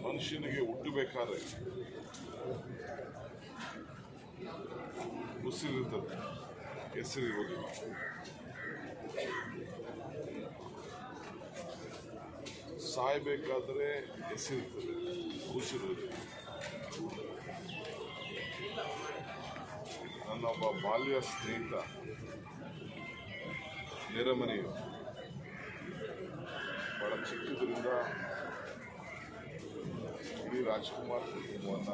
ಮನುಷ್ಯನಿಗೆ ಹುಟ್ಟಬೇಕಾದ್ರೆ ಉಸಿರಿರ್ತದೆ, ಹೆಸರಿರುವುದಿಲ್ಲ. ಸಾಯಬೇಕಾದ್ರೆ ಹೆಸರಿರ್ತದೆ, ಉಸಿರಿರುವುದಿಲ್ಲ. ನನ್ನೊಬ್ಬ ಬಾಲ್ಯ ಸ್ನೇಹಿತ ನೆರೆಮನೆಯು ಬಹಳ ಚಿಕ್ಕದ್ರಿಂದ ಇಡೀ ರಾಜ್ಕುಮಾರ್ ಕುಟುಂಬವನ್ನು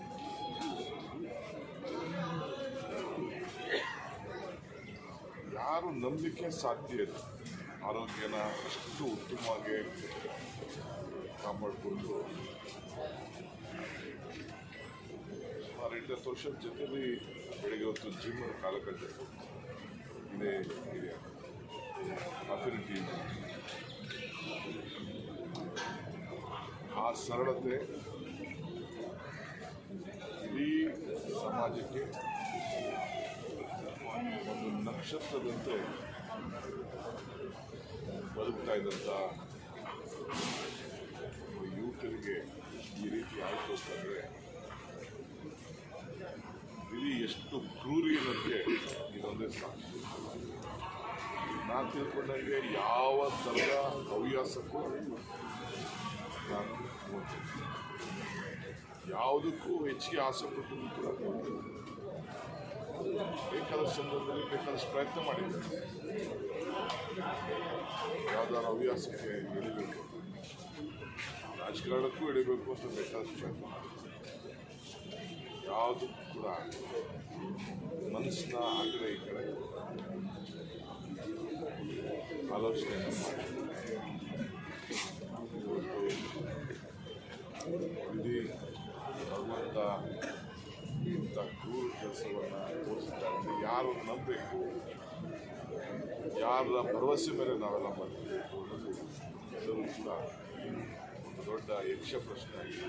ಯಾರು ನಂಬಲಿಕ್ಕೆ ಸಾಧ್ಯ ಇಲ್ಲ. ಆರೋಗ್ಯನ ಅಷ್ಟು ಉತ್ತಮವಾಗಿ ಕಾಪಾಡಿಕೊಂಡು ಸುಮಾರು 8 ವರ್ಷದ ಜೊತೆಲಿ ಬೆಳಗ್ಗೆ ಹೊತ್ತು ಜಿಮ್ ಕಾಲ ಕಟ್ಟಿದೆ. ಇದೇ ಏರಿಯಾ ಅಫಿನಿಟಿ. ಆ ಸರಳತೆ ಇಡೀ ಸಮಾಜಕ್ಕೆ ಒಂದು ನಕ್ಷತ್ರದಂತೆ ಬದುಕ್ತಾ ಇದ್ದಂಥ ಯುವಕರಿಗೆ ಈ ರೀತಿ ಆಯಿತು ಅಂತಂದರೆ ಇಡೀ ಎಷ್ಟು ಕ್ರೂರಿ ಅನ್ನೋದಕ್ಕೆ ಇದೊಂದೇ ಸಾಕ್ಷಿ. ನಾನು ತಿಳ್ಕೊಂಡಂಗೆ ಯಾವ ಥರದ ಹವ್ಯಾಸಕ್ಕೂ ನಾನು ನೋಡ್ತೀನಿ, ಯಾವುದಕ್ಕೂ ಹೆಚ್ಚಿಗೆ ಆಸೆ ಪಟ್ಟು ಕೂಡ ನೋಡ್ತೀನಿ. ಬೇಕಾದ ಸಂದರ್ಭದಲ್ಲಿ ಬೇಕಾದಷ್ಟು ಪ್ರಯತ್ನ ಮಾಡಿದ್ದೇನೆ. ಯಾವುದಾದ್ರು ಹವ್ಯಾಸಕ್ಕೆ ಎಳಿಬೇಕು, ರಾಜಕಾರಣಕ್ಕೂ ಎಳಿಬೇಕು ಅಂತ ಬೇಕಾದಷ್ಟು ಪ್ರಯತ್ನ ಮಾಡಿದ್ದೇನೆ. ಯಾವುದಕ್ಕೂ ಕೂಡ ಮನಸ್ಸನ್ನ ಆ ಕಡೆ ಈ ಕಡೆ ಆಲೋಚನೆಯನ್ನು ಮಾಡಿ ಇಡೀ ಭಗವಂತ ಇಂಥ ಕ್ರೂರ ಕೆಲಸವನ್ನು ತೋರಿಸಿದ್ದಾರೆ. ಯಾರು ನಂಬಬೇಕು, ಯಾರ ಭರವಸೆ ಮೇಲೆ ನಾವೆಲ್ಲ ಬದುಕಬೇಕು ಅನ್ನೋದು ಎಲ್ಲರೂ ಕೂಡ ಒಂದು ದೊಡ್ಡ ಯಕ್ಷ ಪ್ರಶ್ನೆ ಆಗಿದೆ.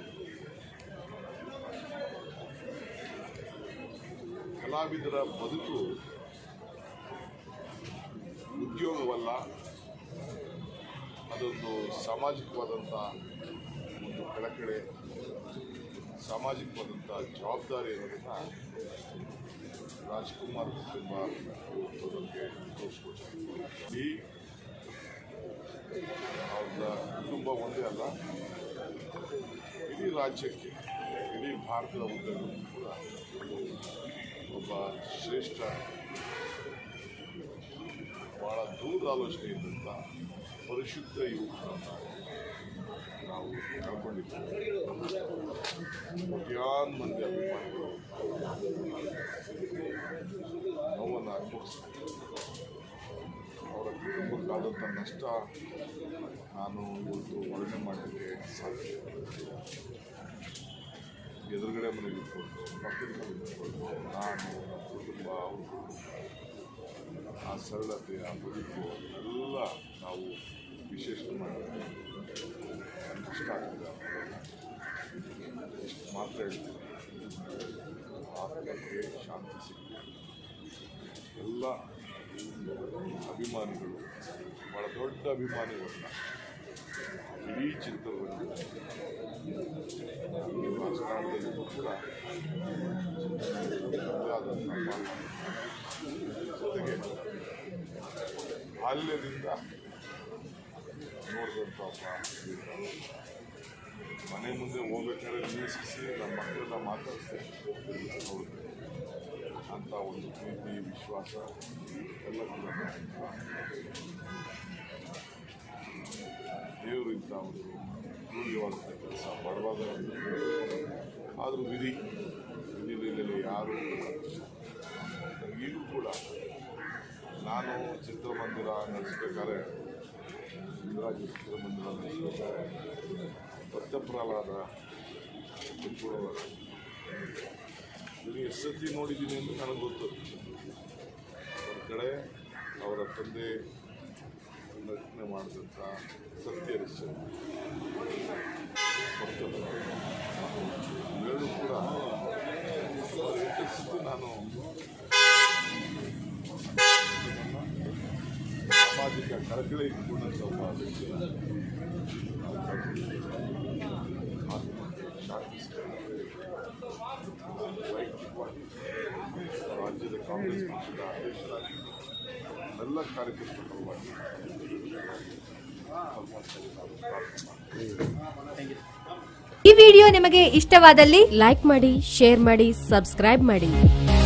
ಕಲಾವಿದರ ಬದುಕು ಉದ್ಯೋಗವಲ್ಲ, ಅದೊಂದು ಸಾಮಾಜಿಕವಾದಂಥ ಒಂದು ಕಳಕಳೆ, ಸಾಮಾಜಿಕವಾದಂಥ ಜವಾಬ್ದಾರಿ ಅನ್ನೋದನ್ನು ರಾಜ್ಕುಮಾರ್ ಕುಟುಂಬ ನಮಗೆ ತೋರಿಸ್ಕೊಡ್ತಾರೆ. ಈ ಅವ್ರ ಕುಟುಂಬ ಒಂದೇ ಅಲ್ಲ, ಇಡೀ ರಾಜ್ಯಕ್ಕೆ, ಇಡೀ ಭಾರತದ ಉದ್ದಕ್ಕೂ ಕೂಡ ಒಬ್ಬ ಶ್ರೇಷ್ಠ, ಭಾಳ ದೂರದ ಆಲೋಚನೆ ಇದ್ದಂಥ ಪರಿಶುದ್ಧ ಯುವಕರನ್ನು ನಾವು ಕಳ್ಕೊಂಡಿದ್ದೇವೆ. ಕೋಟ್ಯಾನ್ ಮಂದಿ ಅಭಿಮಾನಿಗಳು ನೋವನ್ನು ಅನುಭವಿಸ್ತಾರೆ. ಅವರ ಕುಟುಂಬಕ್ಕಾದಂಥ ನಷ್ಟ ನಾನು ಇವತ್ತು ವರ್ಣನೆ ಮಾಡಲಿಕ್ಕೆ ಸಾಧ್ಯ. ಎದುರುಗಡೆ ಮನೆಗೆ ಇಟ್ಕೊಂಡು, ಪಕ್ಕದ ಮನೆಗೆ ಇಟ್ಕೊಂಡು, ನಾನು, ನಮ್ಮ ಕುಟುಂಬ, ಅವ್ರ ಕುಟುಂಬ, ಆ ಸರಳತೆ, ಆ ಬದುಕು ಎಲ್ಲ ನಾವು ವಿಶೇಷ ಮಾಡಿದ್ರೆ ಕಷ್ಟ ಆಗ್ತದೆ. ಇಷ್ಟು ಮಾತ್ರ ಹೇಳ್ತೀನಿ, ಆತ್ಮಕ್ಕೆ ಶಾಂತಿ ಸಿಗ್ತದೆ. ಎಲ್ಲ ಅಭಿಮಾನಿಗಳು, ಭಾಳ ದೊಡ್ಡ ಅಭಿಮಾನಿಗಳನ್ನ ಇಡೀ ಚಿತ್ರದಲ್ಲಿ ರಾಜಕಾರಣದಲ್ಲಿಯೂ ಕೂಡ ಜೊತೆಗೆ ಬಾಲ್ಯದಿಂದ ನೋಡಿದಂಥ ಮನೆ ಮುಂದೆ ಹೋಗ್ಬೇಕಾದ್ರೆ ನಿಲ್ಲಿಸಿ ನಮ್ಮ ಮಕ್ಕಳೆಲ್ಲ ಮಾತಾಡಿಸ್ತಾರೆ. ಹೌದು, ಅಂಥ ಒಂದು ಪ್ರೀತಿ, ವಿಶ್ವಾಸ ಎಲ್ಲ ಕೂಡ ದೇವರು ಇಂಥ ಒಂದು ಕ್ರೂರವಾದಂಥ ಕೆಲಸ ಬಡವಾದ, ಆದರೂ ವಿಧಿಯಲ್ಲಿ ಯಾರೂ ಈಗಲೂ ಕೂಡ ನಾನು ಚಿತ್ರಮಂದಿರ ನಡೆಸ್ಬೇಕಾದ್ರೆ, ಶಿವರಾಜ್ ಚಿತ್ರಮಂದಿರ ನಡೆಸ್ಬೇಕಾದ್ರೆ ಭಕ್ತಪ್ರಹ್ಲಾದ ತಿಳ್ಕೊಳ್ಳೋರು ಎಷ್ಟು ಸತಿ ನೋಡಿದ್ದೀನಿ ಅಂತ ನನಗೆ ಗೊತ್ತು. ಒಂದು ಕಡೆ ಅವರ ತಂದೆ ರಚನೆ ಮಾಡಿದಂಥ ಸತ್ಯರಿಶ್ಚಂದ್ರ ಇವೆರಡೂ ಕೂಡ ಎಷ್ಟು ನಾನು ಸಾಮಾಜಿಕ ಕಳಕಳಿ ಇಟ್ಕೊಂಡಂಥ ಒಬ್ಬ ವ್ಯಕ್ತಿ. ಆತ್ಮಕ್ಕೆ ಶಾಂತಿ ಸಿಗಲಿ. ವೈಯಕ್ತಿಕವಾಗಿ ರಾಜ್ಯದ ಕಾಂಗ್ರೆಸ್ ಪಕ್ಷದ ಅಧ್ಯಕ್ಷರಾಗಿ ಎಲ್ಲ ಕಾರ್ಯಕರ್ತರ ಪರವಾಗಿ ಭಗವಂತನಿಗೆ ನಾನು ಪ್ರಾರ್ಥನೆ ಮಾಡ್ತೀನಿ. ಈ ವಿಡಿಯೋ ನಿಮಗೆ ಇಷ್ಟವಾದಲ್ಲಿ ಲೈಕ್ ಮಾಡಿ, ಶೇರ್ ಮಾಡಿ, ಸಬ್ಸ್ಕ್ರೈಬ್ ಮಾಡಿ.